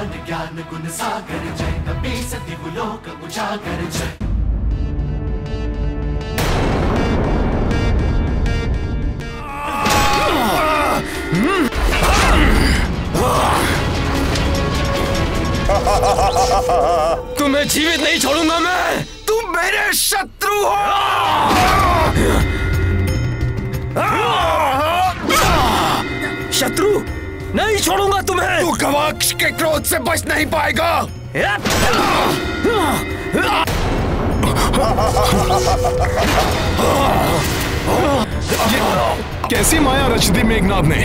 भगवान ज्ञान गुण सागर जय, नबी सदिव लोक उजागर जय। तुम्हें जीवित नहीं छोड़ूंगा मैं। तुम मेरे शत्रु हो। शत्रु नहीं छोड़ूंगा तुम्हें। तू गवाक्ष के क्रोध से बच नहीं पाएगा। कैसी माया रच दी मेघनाथ ने।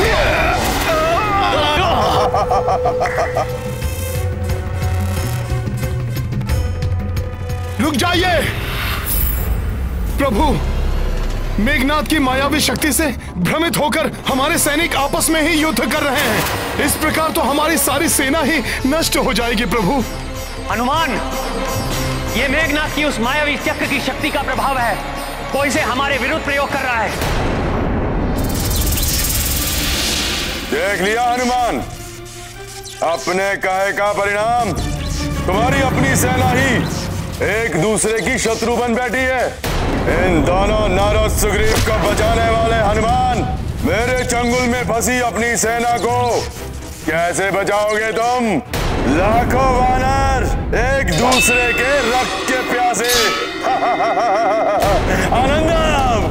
रुक जाइए प्रभु, मेघनाथ की मायावी शक्ति से भ्रमित होकर हमारे सैनिक आपस में ही युद्ध कर रहे हैं। इस प्रकार तो हमारी सारी सेना ही नष्ट हो जाएगी प्रभु। हनुमान, ये मेघनाथ की उस मायावी चक्र की शक्ति का प्रभाव है। वो इसे हमारे विरुद्ध प्रयोग कर रहा है। देख लिया हनुमान, अपने कहे का परिणाम। तुम्हारी अपनी सेना ही एक दूसरे की शत्रु बन बैठी है। इन दोनों नारद सुग्रीव को बचाने वाले हनुमान, मेरे चंगुल में फंसी अपनी सेना को कैसे बचाओगे तुम? लाखों वानर एक दूसरे के रक्त के प्यासे। आनंदम।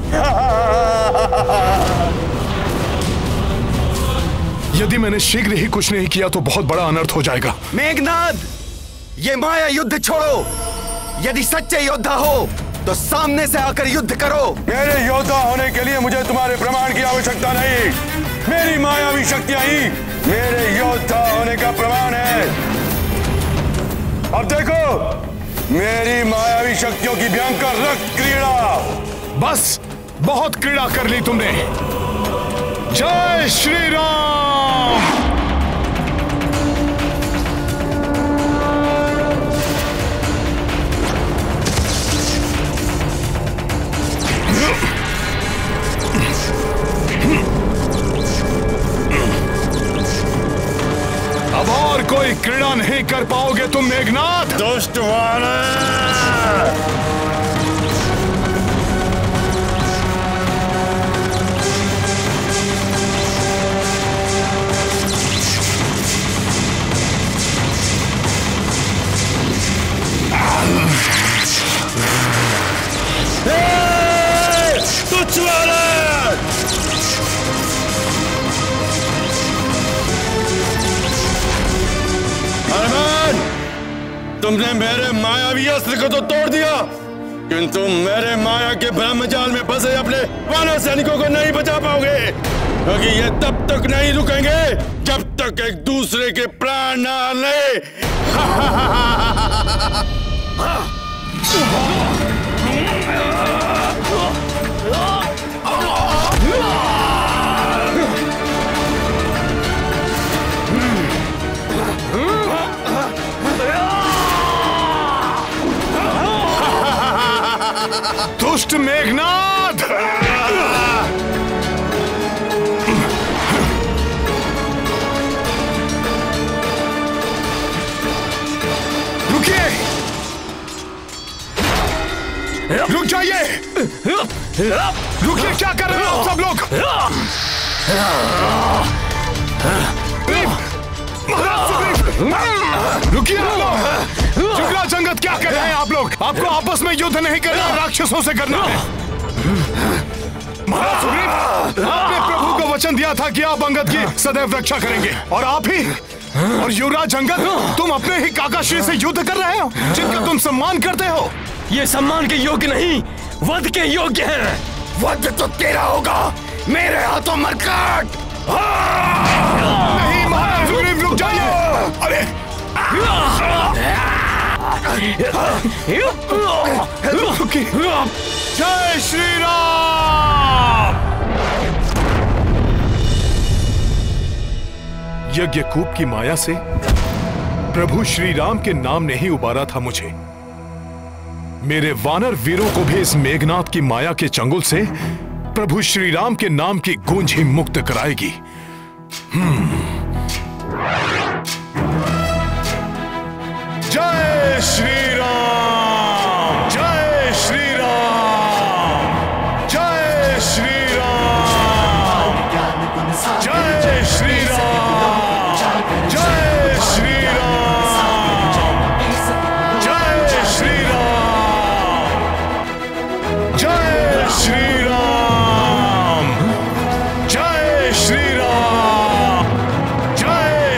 यदि मैंने शीघ्र ही कुछ नहीं किया तो बहुत बड़ा अनर्थ हो जाएगा। मेघनाथ, ये माया युद्ध छोड़ो। यदि सच्चे योद्धा हो तो सामने से आकर युद्ध करो। मेरे योद्धा होने के लिए मुझे तुम्हारे प्रमाण की आवश्यकता नहीं। मेरी मायावी शक्तियां ही मेरे योद्धा होने का प्रमाण है। अब देखो मेरी मायावी शक्तियों की भयंकर रक्त क्रीड़ा। बस बहुत क्रीड़ा कर ली तुमने। जय श्री राम। अब और कोई क्रीड़ा नहीं कर पाओगे तुम मेघनाथ। दुष्ट वानर। तुच्छ वानर। हनुमान, तुमने मेरे मायावी अस्त्र को तो तोड़ दिया, किंतु मेरे माया के ब्रह्मजाल में फंसे अपने वानर सैनिकों को नहीं बचा पाओगे, क्योंकि ये तब तक नहीं रुकेंगे जब तक एक दूसरे के प्राण ना ले। दुष्ट मेघनाथ। रुकिए, रुक जाइए। रुकिए, क्या कर रहे हो सब लोग? रुकिए जुगराज जंगत, क्या कर रहे हैं आप लोग? आपको आपस में युद्ध नहीं करना, राक्षसों से करना है। महाराज सुग्रीव, आपने प्रभु को वचन दिया था कि आप अंगद की सदैव रक्षा करेंगे, और आप ही और युवराज अंगद तुम अपने ही काकाश्री से युद्ध कर रहे हो, जिनका तुम सम्मान करते हो। ये सम्मान के योग्य नहीं, वध के योग्य हैं। वध तो तेरा होगा, मेरे हाथों मरकट। नहीं महाराज सुग्रीव, रुक जाइए। अरे जय श्री राम। यज्ञकूप की माया से प्रभु श्री राम के नाम ने ही उबारा था मुझे। मेरे वानर वीरों को भी इस मेघनाथ की माया के चंगुल से प्रभु श्री राम के नाम की गूंज ही मुक्त कराएगी।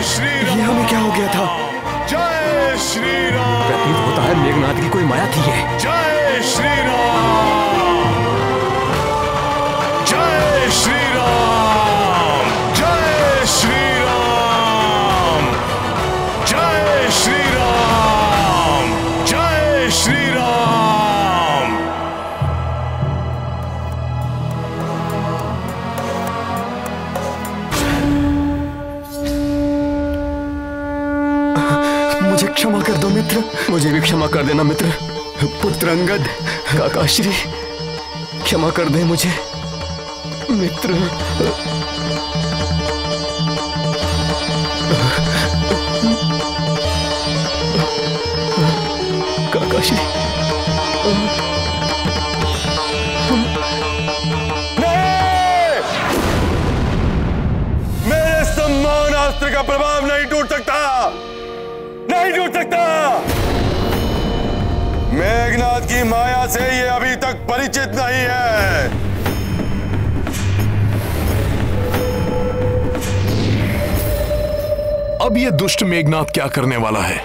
श्री ये हमें क्या हो गया था? जय श्री राम। प्रतीत होता है मेघनाथ की कोई माया थी ये। जय श्री राम। जय श्री राम। जय श्री राम। जय श्री राम। जय श्री राम। मुझे क्षमा कर दो मित्र, मुझे भी क्षमा कर देना मित्र। पुत्र अंगद, काकाश्री क्षमा कर दे मुझे मित्र। काकाश्री मेरे सम्मान अस्त्र का प्रभाव नहीं टूट सकता, नहीं टूट सकता। मेघनाथ की माया से ये अभी तक परिचित नहीं है। अब ये दुष्ट मेघनाथ क्या करने वाला है?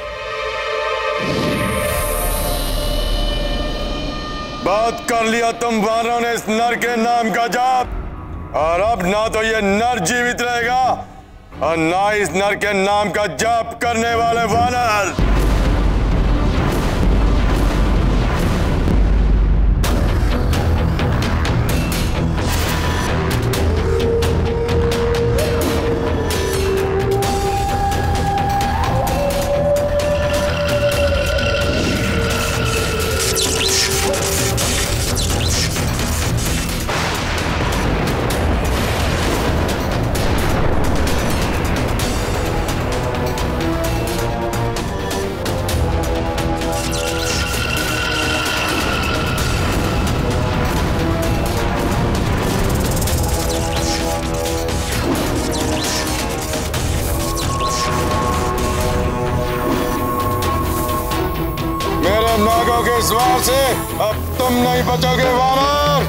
बात कर लिया तुम वानरों ने इस नर के नाम का जाप, और अब ना तो ये नर जीवित रहेगा और ना इस नर के नाम का जाप करने वाले वानर। नागों के स्वार से अब तुम नहीं बचोगे वानर।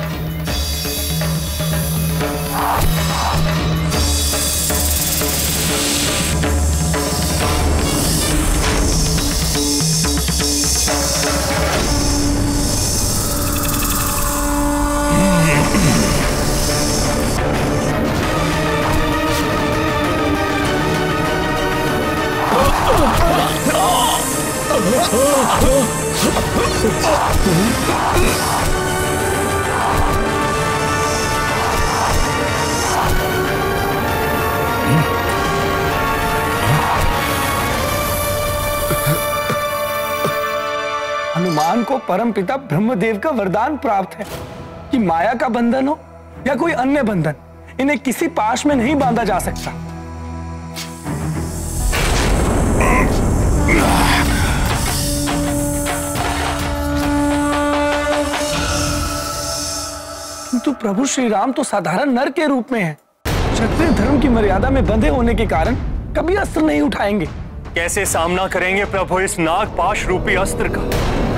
हनुमान को परमपिता ब्रह्मदेव का वरदान प्राप्त है कि माया का बंधन हो या कोई अन्य बंधन, इन्हें किसी पाश में नहीं बांधा जा सकता। किंतु प्रभु श्री राम तो साधारण नर के रूप में हैं। क्षत्रिय धर्म की मर्यादा में बंधे होने के कारण कभी अस्त्र नहीं उठाएंगे। कैसे सामना करेंगे प्रभु इस नागपाश रूपी अस्त्र का?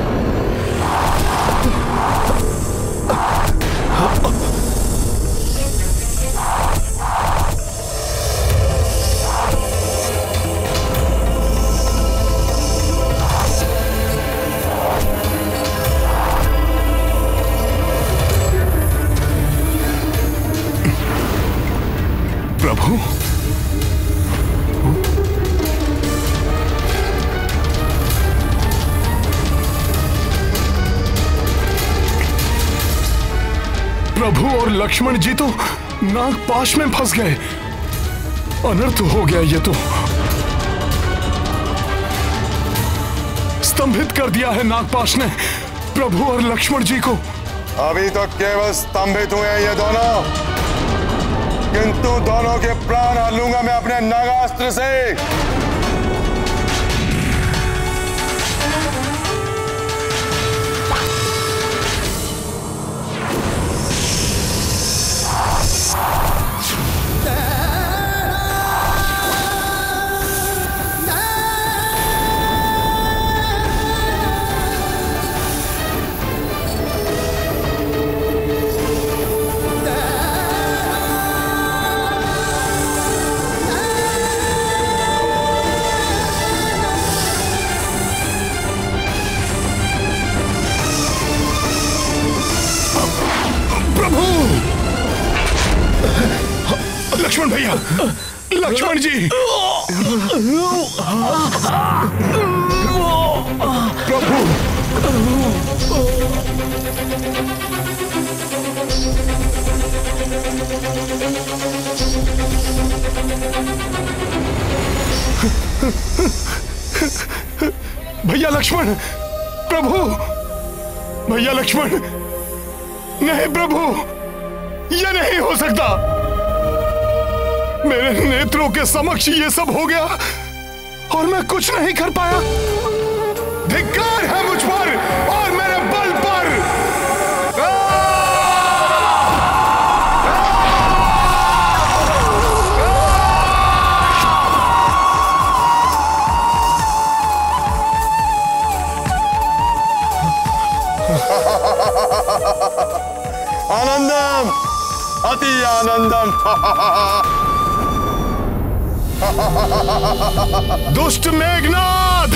प्रभु, प्रभु और लक्ष्मण जी तो नागपाश में फंस गए। अनर्थ हो गया, ये तो स्तंभित कर दिया है नागपाश ने प्रभु और लक्ष्मण जी को। अभी तो केवल स्तंभित हुए हैं ये दोनों, किंतु दोनों के प्राण हर लूंगा मैं अपने नागास्त्र से। लक्ष्मण जी। प्रभु, भैया लक्ष्मण, प्रभु, भैया लक्ष्मण, नहीं प्रभु, यह नहीं हो सकता। मेरे नेत्रों के समक्ष ये सब हो गया और मैं कुछ नहीं कर पाया। धिक्कार है मुझ पर और मेरे बल पर। आनंदम, अति आनंदम। दुष्ट मेघनाद,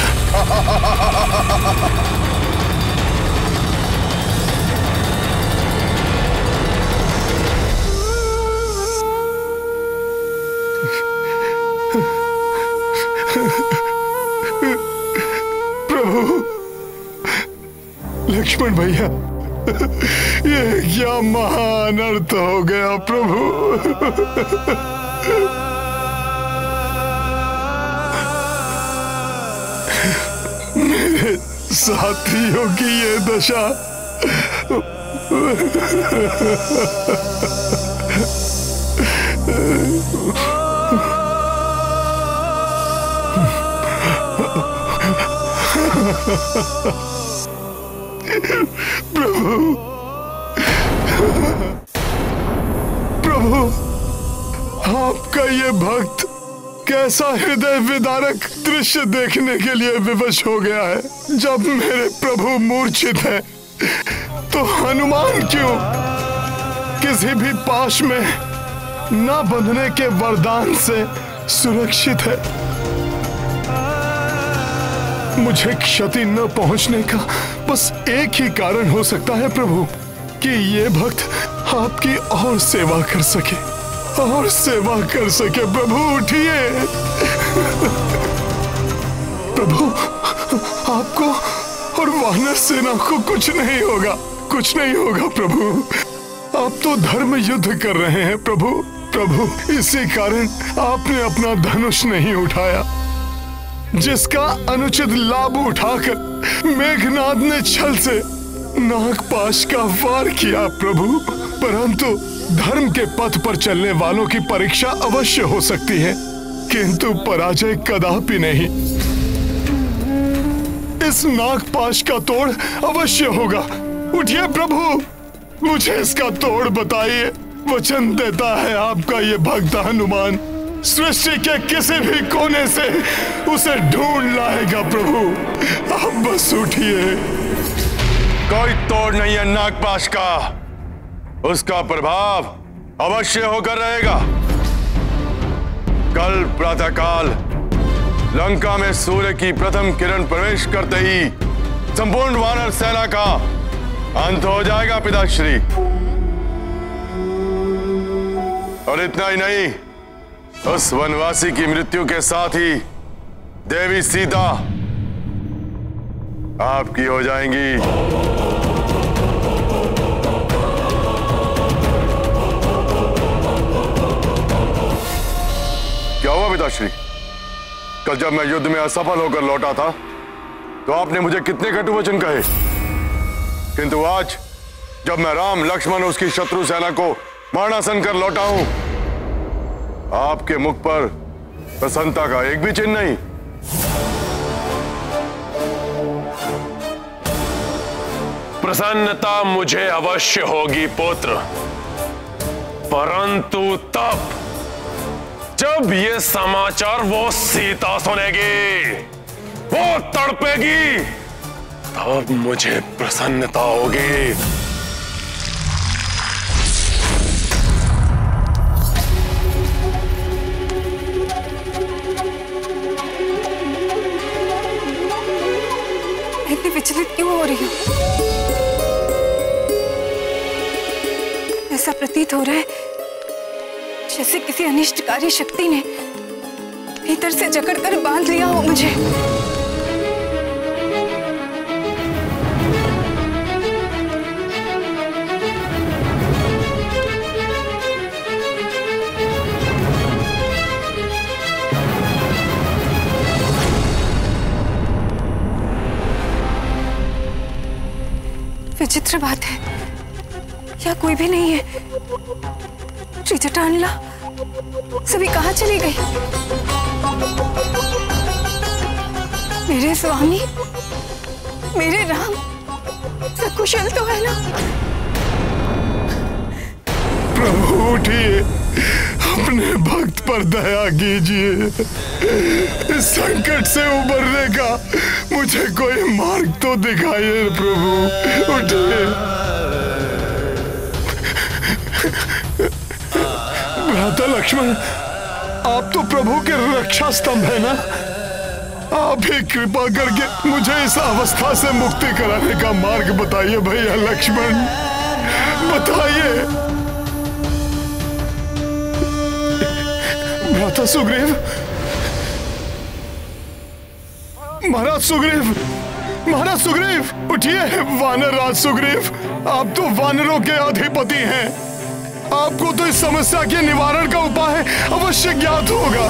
प्रभु, लक्ष्मण भैया, ये क्या महान अर्थ हो गया प्रभु। मेरे साथियों की ये दशा। प्रभु, प्रभु, आपका ये भक्त कैसा हृदय विदारक दृश्य देखने के लिए विवश हो गया है। जब मेरे प्रभु मूर्छित है तो हनुमान क्यों किसी भी पाश में न बंधने के वरदान से सुरक्षित है। मुझे क्षति न पहुंचने का बस एक ही कारण हो सकता है प्रभु, कि ये भक्त आपकी और सेवा कर सके, और सेवा कर सके। प्रभु उठिए। प्रभु, आपको और वानर सेना को कुछ नहीं होगा, कुछ नहीं होगा प्रभु। आप तो धर्म युद्ध कर रहे हैं प्रभु। प्रभु, इसी कारण आपने अपना धनुष नहीं उठाया, जिसका अनुचित लाभ उठाकर मेघनाद ने छल से नागपाश का वार किया प्रभु। परंतु धर्म के पथ पर चलने वालों की परीक्षा अवश्य हो सकती है, किंतु पराजय कदापि नहीं। इस नागपाश का तोड़ अवश्य होगा। उठिए प्रभु, मुझे इसका तोड़ बताइए। वचन देता है आपका ये भक्त हनुमान सृष्टि के किसी भी कोने से उसे ढूंढ लाएगा प्रभु। आप बस उठिए। कोई तोड़ नहीं है नागपाश का, उसका प्रभाव अवश्य होकर रहेगा। कल प्रातःकाल लंका में सूर्य की प्रथम किरण प्रवेश करते ही संपूर्ण वानर सेना का अंत हो जाएगा पिताश्री। और इतना ही नहीं, उस वनवासी की मृत्यु के साथ ही देवी सीता आपकी हो जाएंगी। क्या हुआ पिताश्री? कल जब मैं युद्ध में असफल होकर लौटा था तो आपने मुझे कितने कटु वचन कहे, किंतु आज जब मैं राम लक्ष्मण उसकी शत्रु सेना को मारणासन कर लौटा हूं, आपके मुख पर प्रसन्नता का एक भी चिन्ह नहीं। प्रसन्नता मुझे अवश्य होगी पुत्र, परंतु तब जब ये समाचार वो सीता सुनेगी, वो तड़पेगी, तब मुझे प्रसन्नता होगी। इतनी विचलित क्यों हो रही हूं? ऐसा प्रतीत हो रहा है जैसे किसी अनिष्टकारी शक्ति ने भीतर से जकड़कर बांध लिया हो मुझे। विचित्र बात है, यहाँ कोई भी नहीं है। श्री जटानला सभी कहाँ चली गई? मेरे स्वामी, मेरे राम सकुशल तो है ना? प्रभु उठिए, अपने भक्त पर दया कीजिए। इस संकट से उबरने का मुझे कोई मार्ग तो दिखाइए प्रभु, उठिए। भ्राता लक्ष्मण, आप तो प्रभु के रक्षा स्तंभ है ना? आप ही कृपा करके मुझे इस अवस्था से मुक्ति कराने का मार्ग बताइए भैया लक्ष्मण, बताइए। भ्राता सुग्रीव, महाराज सुग्रीव, महाराज सुग्रीव उठिए। वानर राज सुग्रीव, आप तो वानरों के अधिपति हैं, आपको तो इस समस्या के निवारण का उपाय अवश्य ज्ञात होगा।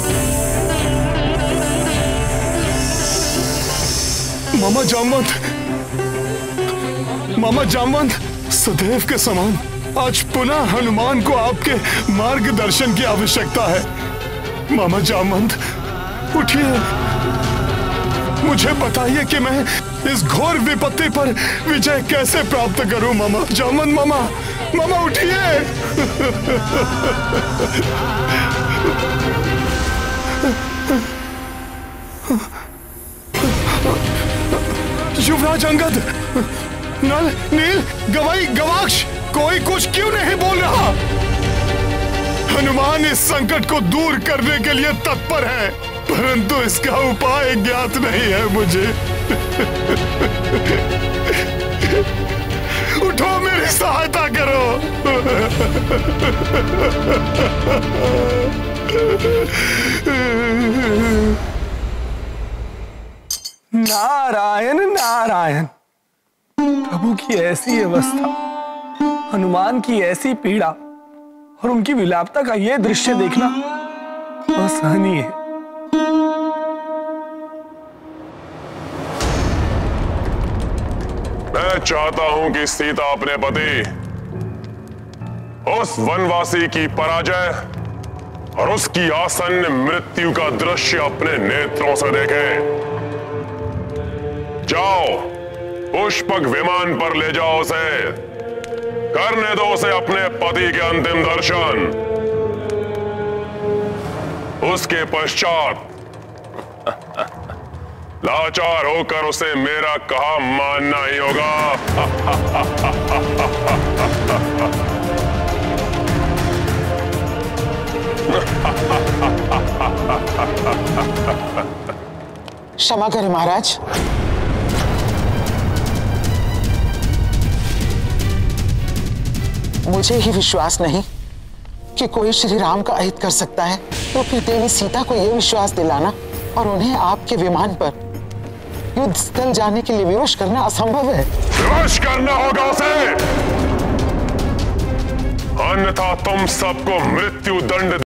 मामा जामवंत, सदैव के समान आज पुनः हनुमान को आपके मार्गदर्शन की आवश्यकता है। मामा जामवंत उठिए, मुझे बताइए कि मैं इस घोर विपत्ति पर विजय कैसे प्राप्त करूं। मामा जामवंत, मामा उठिए। युवराज अंगद, नल, नील, गवाई, गवाक्ष, कोई कुछ क्यों नहीं बोल रहा? हनुमान इस संकट को दूर करने के लिए तत्पर है, परंतु इसका उपाय ज्ञात नहीं है मुझे। उठो, मेरी सहायता करो। नारायण नारायण। प्रभु की ऐसी अवस्था, हनुमान की ऐसी पीड़ा और उनकी विलापता का यह दृश्य देखना असहनीय है। मैं चाहता हूं कि सीता अपने पति उस वनवासी की पराजय और उसकी आसन्न मृत्यु का दृश्य अपने नेत्रों से देखे। जाओ, पुष्पक विमान पर ले जाओ उसे, करने दो उसे अपने पति के अंतिम दर्शन। उसके पश्चात लाचार होकर उसे मेरा कहा मानना ही होगा। क्षमा करें महाराज, मुझे ही विश्वास नहीं कि कोई श्री राम का अहित कर सकता है, तो फिर देवी सीता को यह विश्वास दिलाना और उन्हें आपके विमान पर युद्ध स्थल जाने के लिए विवश करना असंभव है। विवश करना होगा उसे, अन्यथा तुम सबको मृत्यु दंड